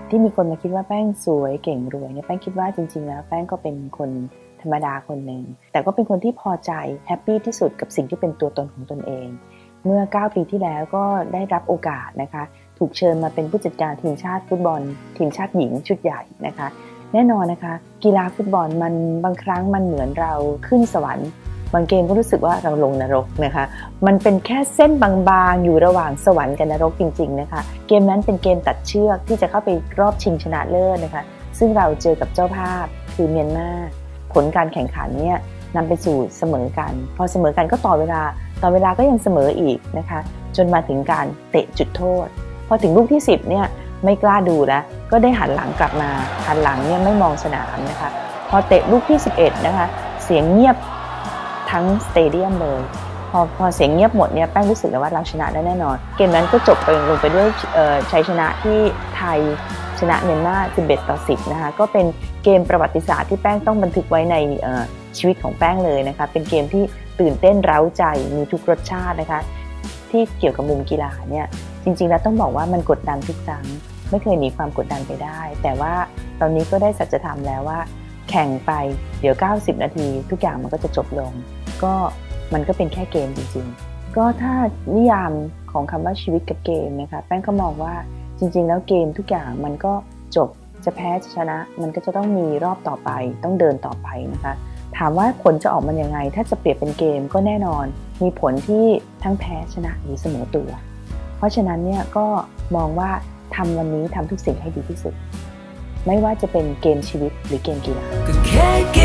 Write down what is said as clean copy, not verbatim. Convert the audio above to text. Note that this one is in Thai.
ที่มีคนมาคิดว่าแป้งสวยเก่งรวยเนี่ยแป้งคิดว่าจริงๆแล้วแป้งก็เป็นคนธรรมดาคนหนึ่งแต่ก็เป็นคนที่พอใจแฮปปี้ที่สุดกับสิ่งที่เป็นตัวตนของตนเองเมื่อ9ปีที่แล้วก็ได้รับโอกาสนะคะถูกเชิญมาเป็นผู้จัดการทีมชาติฟุตบอลทีมชาติหญิงชุดใหญ่นะคะแน่นอนนะคะกีฬาฟุตบอลมันบางครั้งมันเหมือนเราขึ้นสวรรค์บางเกมก็รู้สึกว่าเราลงนรกนะคะมันเป็นแค่เส้นบางๆอยู่ระหว่างสวรรค์กับนรกจริงๆนะคะเกมนั้นเป็นเกมตัดเชือกที่จะเข้าไปรอบชิงชนะเลิศนะคะซึ่งเราเจอกับเจ้าภาพคือเมียนมาผลการแข่งขันเนี่ยนำไปสู่เสมอกันพอเสมอกันก็ต่อเวลาก็ยังเสมออีกนะคะจนมาถึงการเตะจุดโทษพอถึงลูกที่10เนี่ยไม่กล้าดูแล้วก็ได้หันหลังกลับมาหันหลังเนี่ยไม่มองสนามนะคะพอเตะลูกที่11นะคะเสียงเงียบทั้งสเตเดียมเลยพอเสียงเงียบหมดเนี่ยแป้งรู้สึกเลยว่าเราชนะได้แน่นอนเกมนั้นก็จบไปลงไปด้วยชัยชนะที่ไทยชนะเมียนมา11-10นะคะก็เป็นเกมประวัติศาสตร์ที่แป้งต้องบันทึกไว้ในชีวิตของแป้งเลยนะคะเป็นเกมที่ตื่นเต้นเร้าใจมีทุกรสชาตินะคะที่เกี่ยวกับมุมกีฬาเนี่ยจริงๆแล้วต้องบอกว่ามันกดดันทุกครั้งไม่เคยหนีความกดดันไปได้แต่ว่าตอนนี้ก็ได้สัจธรรมแล้วว่าแข่งไปเดี๋ยว90นาทีทุกอย่างมันก็จะจบลงก็มันก็เป็นแค่เกมจริงๆก็ถ้านิยามของคำว่าชีวิตกับเกมนะคะแป้งก็มองว่าจริงๆแล้วเกมทุกอย่างมันก็จบจะแพ้จะชนะมันก็จะต้องมีรอบต่อไปต้องเดินต่อไปนะคะถามว่าผลจะออกมายังไงถ้าจะเปรียบเป็นเกมก็แน่นอนมีผลที่ทั้งแพ้ชนะหรือเสมอตัวเพราะฉะนั้นเนี่ยก็มองว่าทำวันนี้ทำทุกสิ่งให้ดีที่สุดไม่ว่าจะเป็นเกมชีวิตหรือเกมกีฬา